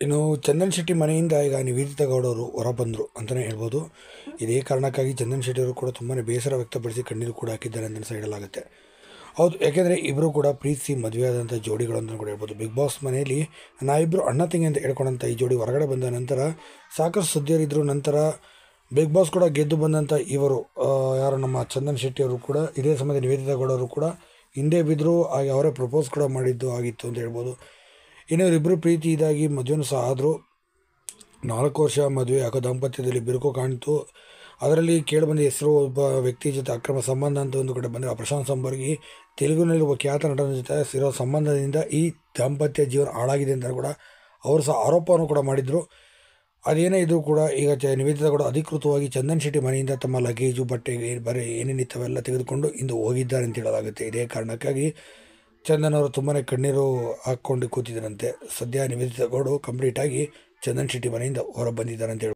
ಇನ್ನು ಚಂದನ್ ಶೆಟ್ಟಿ ಮನೆಯಿಂದ ಈಗ ನಿವೇದಿತಾ ಗೌಡ ಅವರು ಹೊರಬಂದರು ಅಂತಲೇ ಹೇಳ್ಬೋದು. ಇದೇ ಕಾರಣಕ್ಕಾಗಿ ಚಂದನ್ ಶೆಟ್ಟಿ ಅವರು ಕೂಡ ತುಂಬಾ ಬೇಸರ ವ್ಯಕ್ತಪಡಿಸಿ ಕಣ್ಣೀರು ಕೂಡ ಹಾಕಿದ್ದಾರೆ ಅಂತ ಹೇಳಲಾಗುತ್ತೆ. ಹೌದು, ಯಾಕೆಂದರೆ ಇಬ್ಬರು ಕೂಡ ಪ್ರೀತಿಸಿ ಮದುವೆ ಆದಂಥ ಜೋಡಿಗಳು ಅಂತ ಕೂಡ ಹೇಳ್ಬೋದು. ಬಿಗ್ ಬಾಸ್ ಮನೆಯಲ್ಲಿ ನಾವಿಬ್ಬರು ಅಣ್ಣ ತಂಗಿ ಅಂತ ಹೇಳ್ಕೊಂಡಂಥ ಈ ಜೋಡಿ ಹೊರಗಡೆ ಬಂದ ನಂತರ ಸಾಕಷ್ಟು ಸುದ್ದಿಯರಿದ್ದರು. ನಂತರ ಬಿಗ್ ಬಾಸ್ ಕೂಡ ಗೆದ್ದು ಬಂದಂಥ ಇವರು ಯಾರು ನಮ್ಮ ಚಂದನ್ ಶೆಟ್ಟಿ ಅವರು ಕೂಡ ಇದೇ ಸಮಯದಲ್ಲಿ ನಿವೇದಿತಾ ಗೌಡ ಅವರು ಕೂಡ ಹಿಂದೆ ಬಿದ್ದರು. ಹಾಗೆ ಅವರೇ ಪ್ರಪೋಸ್ ಕೂಡ ಮಾಡಿದ್ದು ಆಗಿತ್ತು ಅಂತ ಹೇಳ್ಬೋದು. ಇನ್ನು ಇವರಿಬ್ಬರು ಪ್ರೀತಿ ಇದಾಗಿ ಮದುವೆನೂ ಸಹ ಆದರು. 4 ವರ್ಷ ಮದುವೆ ಆಗೋ ದಾಂಪತ್ಯದಲ್ಲಿ ಬಿರುಕು ಕಾಣ್ತು. ಅದರಲ್ಲಿ ಕೇಳಿಬಂದ ಹೆಸರು ಒಬ್ಬ ವ್ಯಕ್ತಿ ಜೊತೆ ಅಕ್ರಮ ಸಂಬಂಧ ಅಂತ ಒಂದು ಕಡೆ ಬಂದರೆ ಪ್ರಶಾಂತ್ ಸಂಬರ್ಗಿ ತೆಲುಗಿನಲ್ಲಿ ಒಬ್ಬ ಖ್ಯಾತ ನಟನ ಜೊತೆ ಇರೋ ಸಂಬಂಧದಿಂದ ಈ ದಾಂಪತ್ಯ ಜೀವನ ಹಾಳಾಗಿದೆ ಅಂತ ಕೂಡ ಅವರು ಸಹ ಆರೋಪವನ್ನು ಕೂಡ ಮಾಡಿದರು. ಅದೇನೇ ಇದ್ರೂ ಕೂಡ ಈಗ ನಿವೇದಿತಾ ಕೂಡ ಅಧಿಕೃತವಾಗಿ ಚಂದನ್ ಶೆಟ್ಟಿ ಮನೆಯಿಂದ ತಮ್ಮ ಲಗೇಜು ಬಟ್ಟೆ ಬರೀ ಏನೇನಿತ್ತವೆಲ್ಲ ತೆಗೆದುಕೊಂಡು ಇಂದು ಹೋಗಿದ್ದಾರೆ ಅಂತ ಹೇಳಲಾಗುತ್ತೆ. ಇದೇ ಕಾರಣಕ್ಕಾಗಿ ಚಂದನ್ ಅವರು ತುಂಬಾ ಕಣ್ಣೀರು ಹಾಕ್ಕೊಂಡು ಕೂತಿದ್ದರಂತೆ. ಸದ್ಯ ನಿವೇದಿತಾ ಗೌಡ ಕಂಪ್ಲೀಟಾಗಿ ಚಂದನ್ ಶೆಟ್ಟಿ ಮನೆಯಿಂದ ಹೊರ ಬಂದಿದ್ದಾರೆ ಅಂತ ಹೇಳಿ